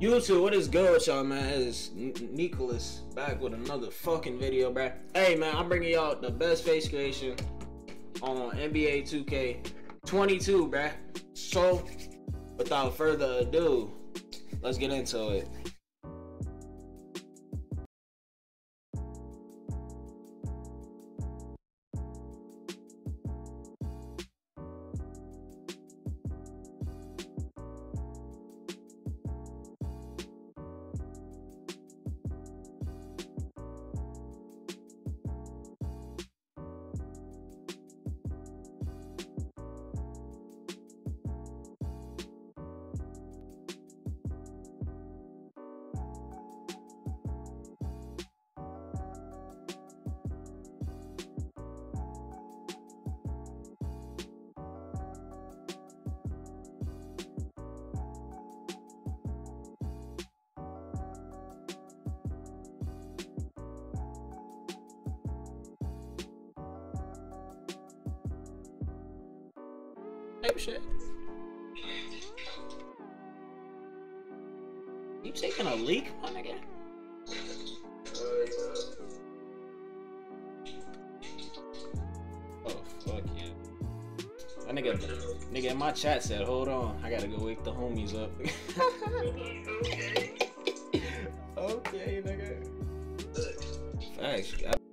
YouTube, what is good with y'all, man? It's Nexholas back with another fucking video, bruh. Hey, man, I'm bringing y'all the best face creation on NBA 2K22, bruh. So, without further ado, let's get into it. Hey, shit. You taking a leak, my nigga? Oh, fuck yeah. That nigga in my chat said, hold on, I gotta go wake the homies up. Okay, nigga. Facts.